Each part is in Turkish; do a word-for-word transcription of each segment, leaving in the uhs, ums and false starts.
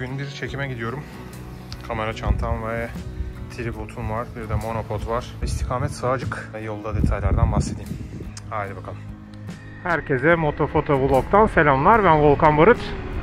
Bugün bir çekime gidiyorum. Kamera çantam ve tripodum var. Bir de monopod var. İstikamet Sığacık. Yolda detaylardan bahsedeyim. Haydi bakalım. Herkese Motofoto Vlog'dan selamlar. Ben Volkan Barut.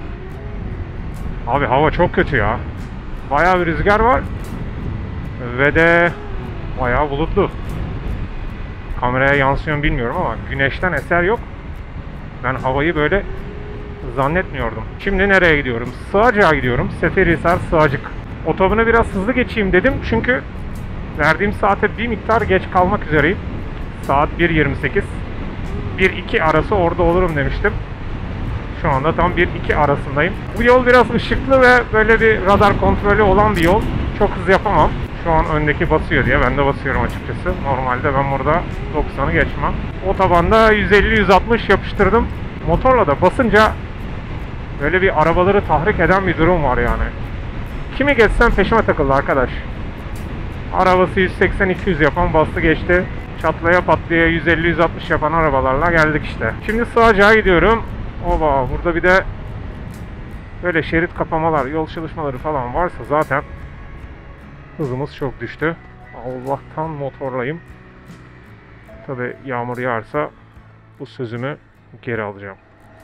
Abi hava çok kötü ya. Bayağı bir rüzgar var. Ve de bayağı bulutlu. Kameraya yansıyor mu bilmiyorum ama güneşten eser yok. Ben havayı böyle zannetmiyordum. Şimdi nereye gidiyorum? Sığacık'a gidiyorum. Seferihisar Sığacık. Otobana biraz hızlı geçeyim dedim çünkü verdiğim saate bir miktar geç kalmak üzereyim. Saat bir yirmi sekiz. bir iki arası orada olurum demiştim. Şu anda tam bir iki arasındayım. Bu yol biraz ışıklı ve böyle bir radar kontrolü olan bir yol. Çok hız yapamam. Şu an öndeki basıyor diye ben de basıyorum açıkçası. Normalde ben burada doksanı geçmem. Otobanda yüz elli yüz altmış yapıştırdım. Motorla da basınca böyle bir arabaları tahrik eden bir durum var yani. Kimi geçsem peşime takıldı arkadaş. Arabası yüz seksen iki yüz yapan bastı geçti. Çatlaya patlaya yüz elli yüz altmış yapan arabalarla geldik işte. Şimdi Sığacık'a gidiyorum. Oba, burada bir de böyle şerit kapamalar, yol çalışmaları falan varsa zaten hızımız çok düştü. Allah'tan motorlayım. Tabi yağmur yağarsa bu sözümü geri alacağım.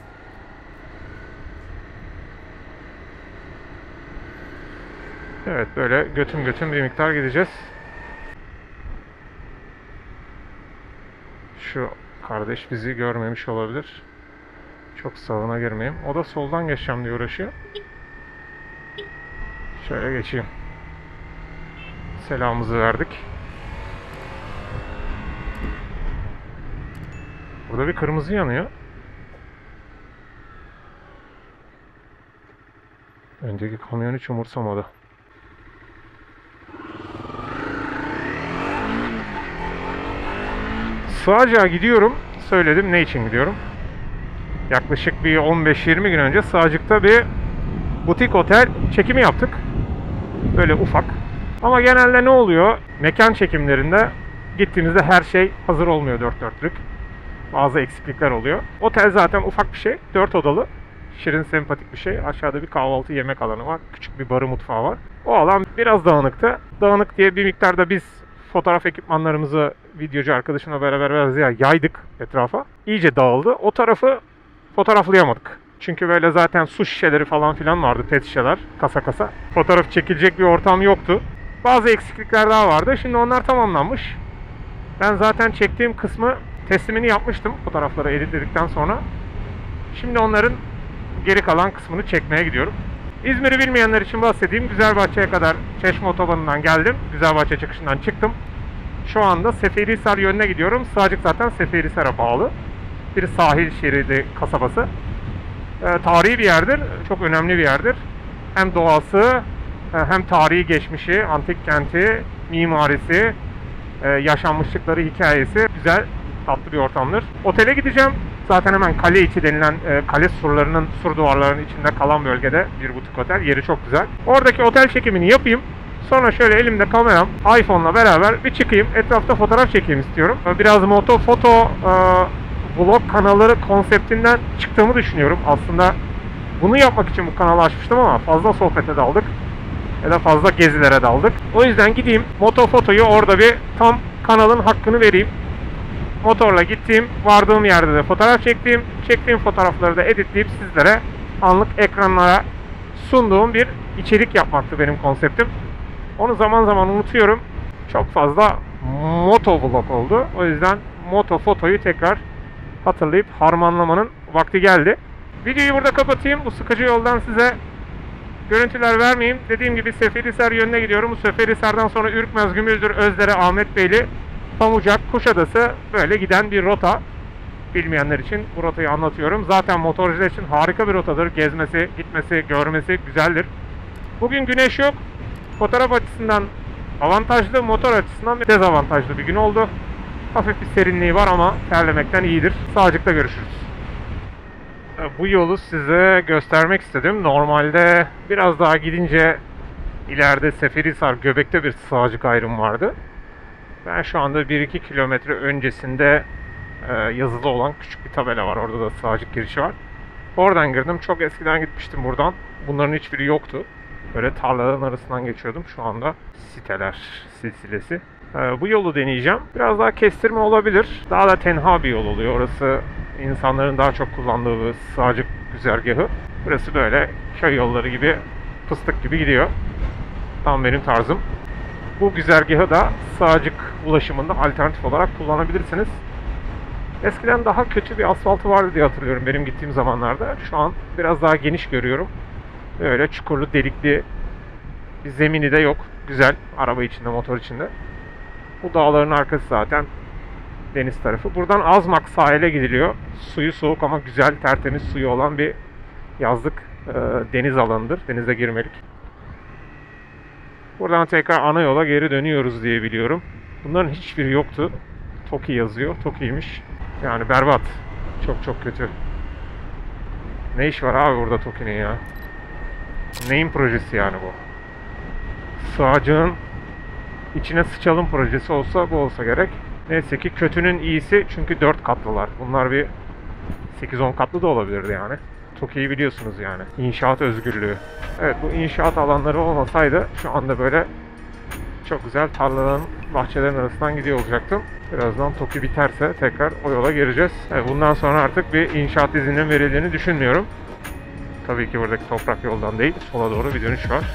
Evet, böyle götüm götüm bir miktar gideceğiz. Şu kardeş bizi görmemiş olabilir. Çok sağına girmeyeyim. O da soldan geçeceğim diye uğraşıyor. Şöyle geçeyim. Selamımızı verdik. Burada bir kırmızı yanıyor. Öndeki kamyon hiç umursamadı. Sığacık'a gidiyorum. Söyledim ne için gidiyorum. Yaklaşık bir on beş yirmi gün önce Sığacık'ta bir butik otel çekimi yaptık. Böyle ufak. Ama genelde ne oluyor? Mekan çekimlerinde gittiğimizde her şey hazır olmuyor dört dörtlük. Bazı eksiklikler oluyor. Otel zaten ufak bir şey. dört odalı. Şirin, sempatik bir şey. Aşağıda bir kahvaltı yemek alanı var. Küçük bir barı mutfağı var. O alan biraz dağınıktı. Dağınık diye bir miktarda biz fotoğraf ekipmanlarımızı videocu arkadaşımla beraber biraz yaydık etrafa. İyice dağıldı. O tarafı fotoğraflayamadık. Çünkü böyle zaten su şişeleri falan filan vardı, pet şişeler, kasa kasa. Fotoğraf çekilecek bir ortam yoktu. Bazı eksiklikler daha vardı. Şimdi onlar tamamlanmış. Ben zaten çektiğim kısmı teslimini yapmıştım fotoğrafları editledikten sonra. Şimdi onların geri kalan kısmını çekmeye gidiyorum. İzmir'i bilmeyenler için bahsedeyim. Güzelbahçe'ye kadar Çeşme Otobanı'ndan geldim. Güzelbahçe çıkışından çıktım. Şu anda Seferihisar yönüne gidiyorum. Sığacık zaten Seferihisar'a bağlı. Bir sahil şeridi kasabası. E, tarihi bir yerdir. Çok önemli bir yerdir. Hem doğası, hem tarihi geçmişi, antik kenti, mimarisi, e, yaşanmışlıkları, hikayesi güzel, tatlı bir ortamdır. Otele gideceğim. Zaten hemen kale içi denilen e, kale surlarının, sur duvarlarının içinde kalan bölgede bir butik otel. Yeri çok güzel. Oradaki otel çekimini yapayım. Sonra şöyle elimde kameram, iPhone'la beraber bir çıkayım. Etrafta fotoğraf çekeyim istiyorum. Biraz motofoto e, vlog kanalları konseptinden çıktığımı düşünüyorum. Aslında bunu yapmak için bu kanalı açmıştım ama fazla sohbete daldık. Ya da fazla gezilere daldık. O yüzden gideyim motofotoyu orada bir tam kanalın hakkını vereyim. Motorla gittiğim, vardığım yerde de fotoğraf çektiğim, çektiğim fotoğrafları da editleyip sizlere anlık ekranlara sunduğum bir içerik yapmaktı benim konseptim. Onu zaman zaman unutuyorum. Çok fazla motovlog oldu. O yüzden motofotoyu tekrar hatırlayıp harmanlamanın vakti geldi. Videoyu burada kapatayım. Bu sıkıcı yoldan size görüntüler vermeyeyim. Dediğim gibi Seferihisar yönüne gidiyorum. Bu Seferihisar'dan sonra Ürkmez, Gümüldür, Özdere, Ahmetbeyli, Pamucak, Kuşadası böyle giden bir rota. Bilmeyenler için bu rotayı anlatıyorum. Zaten motorcular için harika bir rotadır. Gezmesi, gitmesi, görmesi güzeldir. Bugün güneş yok. Fotoğraf açısından avantajlı, motor açısından dezavantajlı bir gün oldu. Hafif bir serinliği var ama terlemekten iyidir. Sağcıkta görüşürüz. Bu yolu size göstermek istedim. Normalde biraz daha gidince ileride Seferihisar Göbek'te bir Sığacık ayrımı vardı. Ben şu anda bir iki kilometre öncesinde e, yazılı olan küçük bir tabela var. Orada da Sığacık girişi var. Oradan girdim. Çok eskiden gitmiştim buradan. Bunların hiçbiri yoktu. Böyle tarlaların arasından geçiyordum. Şu anda siteler silsilesi. Ee, bu yolu deneyeceğim. Biraz daha kestirme olabilir. Daha da tenha bir yol oluyor. Orası insanların daha çok kullandığı bir sığacık güzergahı. Burası böyle köy yolları gibi, fıstık gibi gidiyor. Tam benim tarzım. Bu güzergahı da sığacık ulaşımında alternatif olarak kullanabilirsiniz. Eskiden daha kötü bir asfaltı vardı diye hatırlıyorum benim gittiğim zamanlarda. Şu an biraz daha geniş görüyorum. Böyle çukurlu, delikli bir zemini de yok. Güzel. Araba içinde, motor içinde. Bu dağların arkası zaten deniz tarafı. Buradan Azmak sahile gidiliyor. Suyu soğuk ama güzel, tertemiz suyu olan bir yazlık e, deniz alanıdır. Denize girmelik. Buradan tekrar ana yola geri dönüyoruz diye biliyorum. Bunların hiçbiri yoktu. Toki yazıyor. Toki'ymiş. Yani berbat. Çok çok kötü. Ne iş var abi burada Toki'nin ya? Neyin projesi yani bu? Sığacağın içine sıçalım projesi olsa bu olsa gerek. Neyse ki kötünün iyisi çünkü dört katlılar. Bunlar bir sekiz on katlı da olabilirdi yani. Toki'yi biliyorsunuz yani. İnşaat özgürlüğü. Evet, bu inşaat alanları olmasaydı şu anda böyle çok güzel tarlaların, bahçelerin arasından gidiyor olacaktım. Birazdan Toki biterse tekrar o yola gireceğiz. Evet, bundan sonra artık bir inşaat izninin verildiğini düşünmüyorum. Tabii ki buradaki toprak yoldan değil, sola doğru bir dönüş var.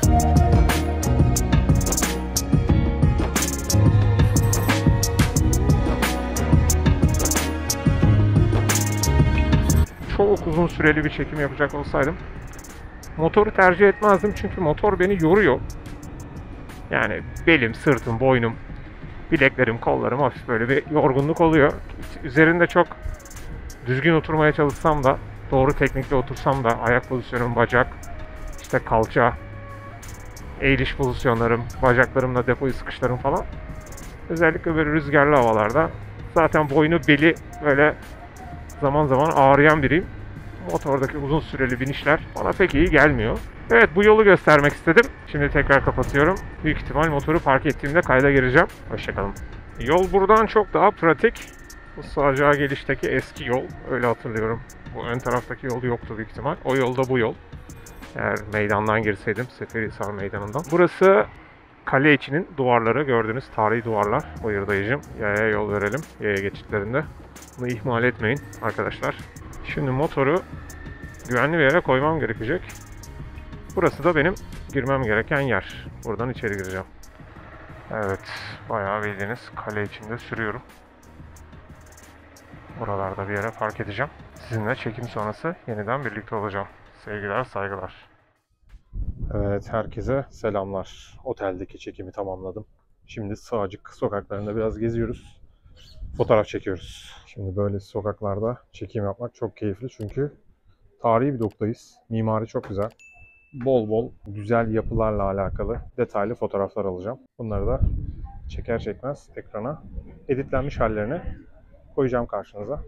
Çok uzun süreli bir çekim yapacak olsaydım motoru tercih etmezdim çünkü motor beni yoruyor. Yani belim, sırtım, boynum, bileklerim, kollarım hafif böyle bir yorgunluk oluyor. Üzerinde çok düzgün oturmaya çalışsam da, doğru teknikle otursam da ayak pozisyonum, bacak, işte kalça, eğiliş pozisyonlarım, bacaklarımla depoyu sıkışlarım falan. Özellikle böyle rüzgarlı havalarda zaten boynu, beli böyle zaman zaman ağrıyan biriyim. Motordaki uzun süreli binişler bana pek iyi gelmiyor. Evet, bu yolu göstermek istedim. Şimdi tekrar kapatıyorum. Büyük ihtimal motoru park ettiğimde kayda gireceğim. Hoşçakalın. Yol buradan çok daha pratik. Bu sağacağı gelişteki eski yol. Öyle hatırlıyorum. Bu ön taraftaki yol yoktu büyük ihtimal. O yolda bu yol. Eğer meydandan girseydim, Seferihisar Meydanı'ndan. Burası kale içinin duvarları. Gördüğünüz tarihi duvarlar. Buyur dayıcım. Yaya yol verelim. Yaya geçitlerinde. Bunu ihmal etmeyin arkadaşlar. Şimdi motoru güvenli bir yere koymam gerekecek. Burası da benim girmem gereken yer. Buradan içeri gireceğim. Evet, bayağı bildiğiniz kale içinde sürüyorum. Buralarda bir yere park edeceğim. Sizinle çekim sonrası yeniden birlikte olacağım. Sevgiler, saygılar. Evet, herkese selamlar. Oteldeki çekimi tamamladım. Şimdi Sığacık sokaklarında biraz geziyoruz. Fotoğraf çekiyoruz. Şimdi böyle sokaklarda çekim yapmak çok keyifli çünkü tarihi bir dokuzdayız. Mimari çok güzel. Bol bol güzel yapılarla alakalı detaylı fotoğraflar alacağım. Bunları da çeker çekmez ekrana editlenmiş hallerini koyacağım karşınıza.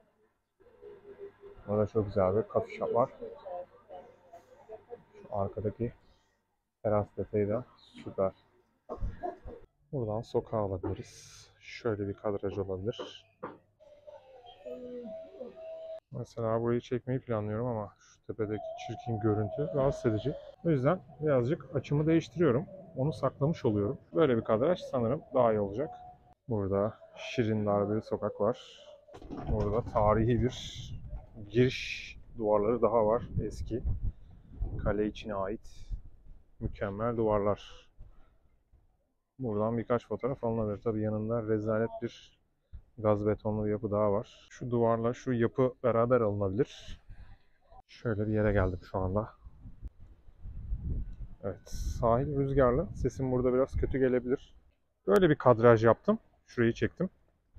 Burada çok güzel bir coffee shop var. Şu arkadaki teras detayı da süper. Buradan sokağa alabiliriz. Şöyle bir kadraj olabilir. Mesela burayı çekmeyi planlıyorum ama şu tepedeki çirkin görüntü rahatsız edici. O yüzden birazcık açımı değiştiriyorum. Onu saklamış oluyorum. Böyle bir kadraj sanırım daha iyi olacak. Burada şirin dar bir sokak var. Burada tarihi bir giriş duvarları daha var. Eski kale içine ait mükemmel duvarlar. Buradan birkaç fotoğraf alınabilir. Tabii yanında rezalet bir gaz betonlu bir yapı daha var. Şu duvarla şu yapı beraber alınabilir. Şöyle bir yere geldim şu anda. Evet, sahil rüzgarlı. Sesim burada biraz kötü gelebilir. Böyle bir kadraj yaptım. Şurayı çektim.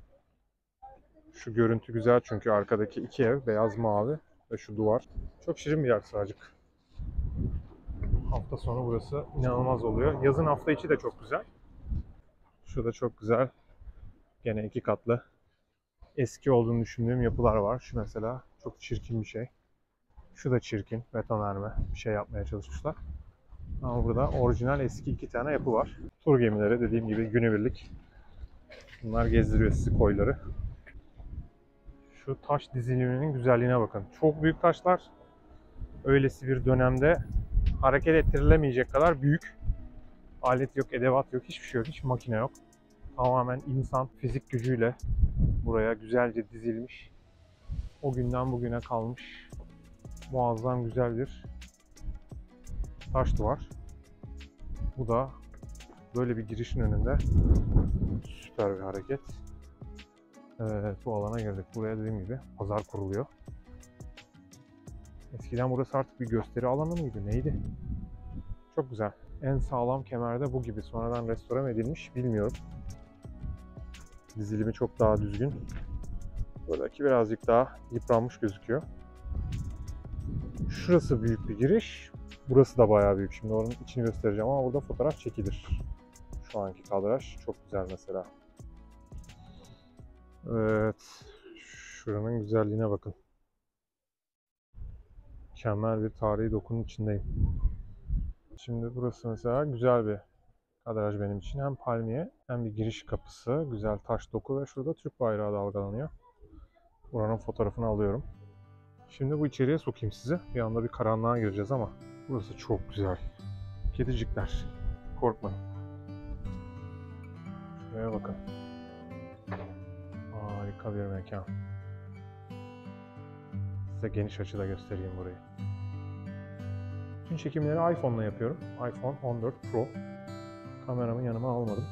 Şu görüntü güzel çünkü arkadaki iki ev beyaz mavi ve şu duvar. Çok şirin bir yer Sığacık. Hafta sonu burası inanılmaz oluyor. Yazın hafta içi de çok güzel. Şurada çok güzel. Gene iki katlı. Eski olduğunu düşündüğüm yapılar var. Şu mesela çok çirkin bir şey. Şu da çirkin. Betonarme bir şey yapmaya çalışmışlar. Ama burada orijinal eski iki tane yapı var. Tur gemileri dediğim gibi günübirlik. Bunlar gezdiriyor sizi koyları. Şu taş diziliminin güzelliğine bakın. Çok büyük taşlar. öylesi bir dönemde hareket ettirilemeyecek kadar büyük. Alet yok, edevat yok, hiçbir şey yok, hiç makine yok. Tamamen insan fizik gücüyle buraya güzelce dizilmiş. O günden bugüne kalmış muazzam güzel bir taş duvar. Bu da böyle bir girişin önünde süper bir hareket. Evet, bu alana girdik. Buraya dediğim gibi pazar kuruluyor. Eskiden burası artık bir gösteri alanı mıydı? Neydi? Çok güzel. En sağlam kemerde bu gibi. Sonradan restore mi edilmiş bilmiyorum. Dizilimi çok daha düzgün. Buradaki birazcık daha yıpranmış gözüküyor. Şurası büyük bir giriş. Burası da bayağı büyük. Şimdi oranın içini göstereceğim ama burada fotoğraf çekilir. Şu anki kadraj çok güzel mesela. Evet. Şuranın güzelliğine bakın. Mükemmel bir tarihi dokunun içindeyim. Şimdi burası mesela güzel bir kadraj benim için. Hem palmiye hem bir giriş kapısı. Güzel taş doku ve şurada Türk bayrağı dalgalanıyor. Buranın fotoğrafını alıyorum. Şimdi bu içeriye sokayım sizi. Bir anda bir karanlığa gireceğiz ama burası çok güzel. Kedicikler, korkmayın. Şuraya bakın. Harika bir mekan. Size geniş açıda göstereyim burayı. Bütün çekimleri iPhone'la yapıyorum. iPhone on dört Pro. Kameramı yanıma almadım.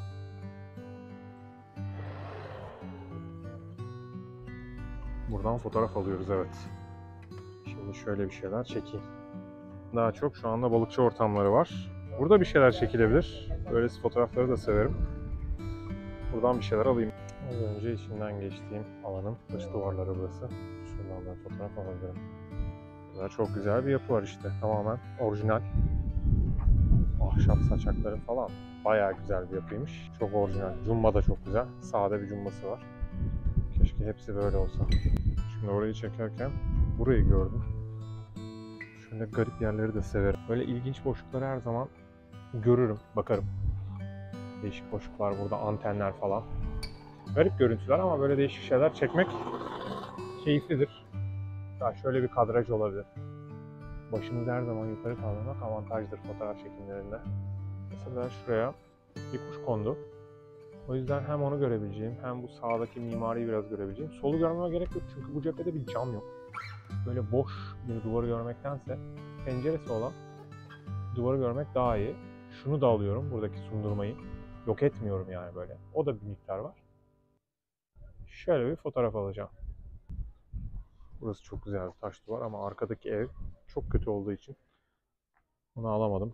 Buradan fotoğraf alıyoruz, evet. Şimdi şöyle bir şeyler çekeyim. Daha çok şu anda balıkçı ortamları var. Burada bir şeyler çekilebilir. Böylesi fotoğrafları da severim. Buradan bir şeyler alayım. Az önce içinden geçtiğim alanın dış duvarları burası. Şuradan da fotoğraf alabilirim. Burada çok güzel bir yapı var işte. Tamamen orijinal. Ahşap saçakları falan. Bayağı güzel bir yapıymış. Çok orijinal. Cumba da çok güzel. Sade bir cumbası var. Keşke hepsi böyle olsa. Şimdi orayı çekerken burayı gördüm. Şöyle garip yerleri de severim. Böyle ilginç boşlukları her zaman görürüm, bakarım. Değişik boşluklar burada, antenler falan. Garip görüntüler ama böyle değişik şeyler çekmek keyiflidir. Daha şöyle bir kadraj olabilir. Başınızı her zaman yukarı kaldırmak avantajdır fotoğraf çekimlerinde. Mesela şuraya bir kuş kondu. O yüzden hem onu görebileceğim hem bu sağdaki mimariyi biraz görebileceğim. Solu görmeme gerek yok çünkü bu cephede bir cam yok. Böyle boş bir duvarı görmektense penceresi olan duvarı görmek daha iyi. Şunu da alıyorum, buradaki sundurmayı. Yok etmiyorum yani böyle. O da bir miktar var. Şöyle bir fotoğraf alacağım. Burası çok güzel bir taş duvar ama arkadaki ev çok kötü olduğu için onu alamadım.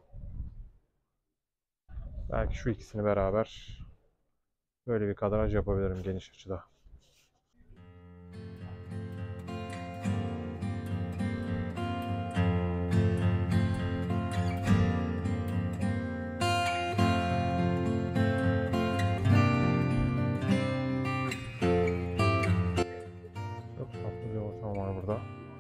Belki şu ikisini beraber böyle bir kadraj yapabilirim geniş açıda. Çok tatlı bir ortam var burada.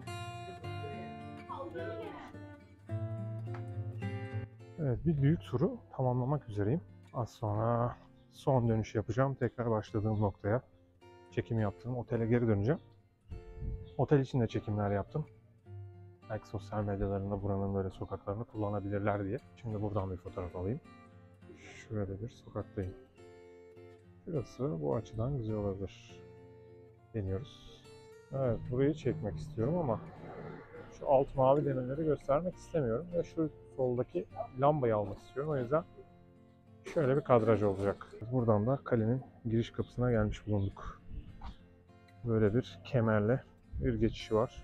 Evet, bir büyük turu tamamlamak üzereyim. Az sonra son dönüş yapacağım. Tekrar başladığım noktaya, çekim yaptığım otele geri döneceğim. Otel için de çekimler yaptım. Belki sosyal medyalarında buranın böyle sokaklarını kullanabilirler diye. Şimdi buradan bir fotoğraf alayım. Şöyle bir sokaktayım. Şurası bu açıdan güzel olabilir. Deniyoruz. Evet, burayı çekmek istiyorum ama şu alt mavi demirleri göstermek istemiyorum ve şu soldaki lambayı almak istiyorum. O yüzden şöyle bir kadraj olacak. Buradan da kalenin giriş kapısına gelmiş bulunduk. Böyle bir kemerle bir geçişi var.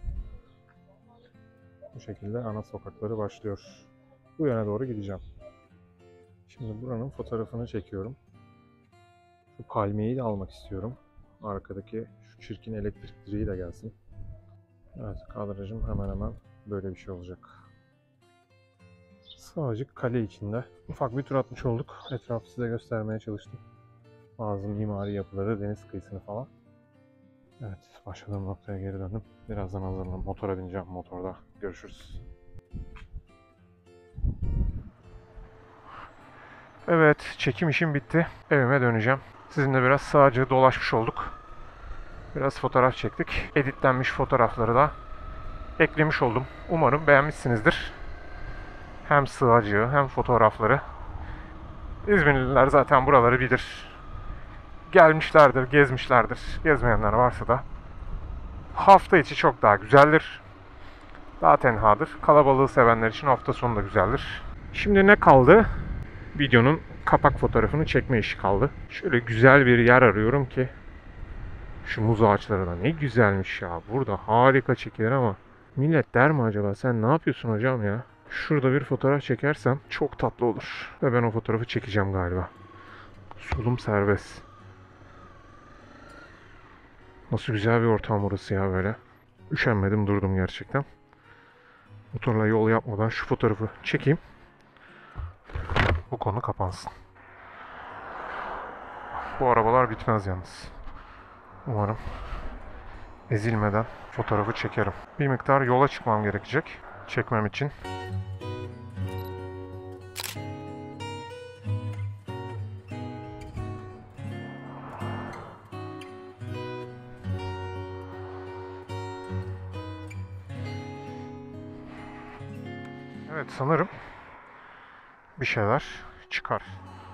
Bu şekilde ana sokakları başlıyor. Bu yöne doğru gideceğim. Şimdi buranın fotoğrafını çekiyorum. Şu palmiyeyi de almak istiyorum. Arkadaki şu çirkin elektrik direği de gelsin. Evet, kadrajım hemen hemen böyle bir şey olacak. Sağcık kale içinde ufak bir tur atmış olduk. Etrafı size göstermeye çalıştım. Bazı mimari yapıları, deniz kıyısını falan. Evet, başladığım noktaya geri döndüm. Birazdan hazırlanıp motora bineceğim. Motorda görüşürüz. Evet, çekim işim bitti. Evime döneceğim. Sizinle biraz sağcığı dolaşmış olduk. Biraz fotoğraf çektik. Editlenmiş fotoğrafları da eklemiş oldum. Umarım beğenmişsinizdir. Hem sığacığı hem fotoğrafları. İzmirliler zaten buraları bilir. Gelmişlerdir, gezmişlerdir. Gezmeyenler varsa da hafta içi çok daha güzeldir. Daha tenhadır. Kalabalığı sevenler için hafta sonu da güzeldir. Şimdi ne kaldı? Videonun kapak fotoğrafını çekme işi kaldı. Şöyle güzel bir yer arıyorum ki şu muz ağaçları da ne güzelmiş ya. Burada harika çekilir ama millet der mi acaba sen ne yapıyorsun hocam ya? Şurada bir fotoğraf çekersem çok tatlı olur. Ve ben o fotoğrafı çekeceğim galiba. Solum serbest. Nasıl güzel bir ortam burası ya böyle. Üşenmedim durdum gerçekten. Motorla yol yapmadan şu fotoğrafı çekeyim. Bu konu kapansın. Bu arabalar bitmez yalnız. Umarım ezilmeden fotoğrafı çekerim. Bir miktar yola çıkmam gerekecek çekmem için. Evet, sanırım bir şeyler çıkar.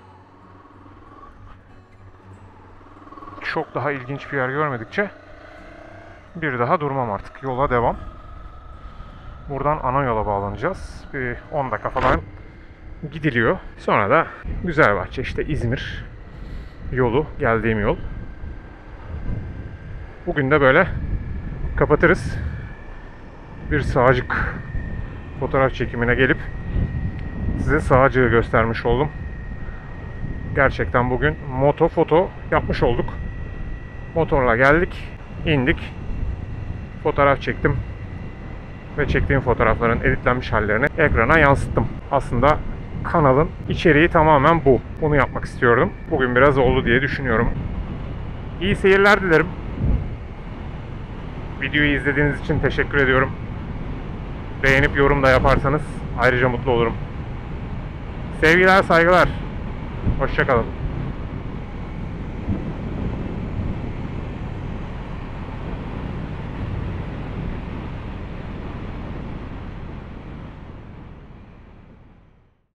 Çok daha ilginç bir yer görmedikçe bir daha durmam artık. Yola devam. Buradan ana yola bağlanacağız. Bir on dakika falan gidiliyor. Sonra da Güzelbahçe, işte İzmir yolu, geldiğim yol. Bugün de böyle kapatırız. Bir sağcık fotoğraf çekimine gelip size sağcığı göstermiş oldum. Gerçekten bugün moto foto yapmış olduk. Motorla geldik, indik, fotoğraf çektim ve çektiğim fotoğrafların editlenmiş hallerini ekrana yansıttım. Aslında kanalın içeriği tamamen bu. Bunu yapmak istiyordum. Bugün biraz oldu diye düşünüyorum. İyi seyirler dilerim. Videoyu izlediğiniz için teşekkür ediyorum. Beğenip yorum da yaparsanız ayrıca mutlu olurum. Sevgiler, saygılar. Hoşça kalın.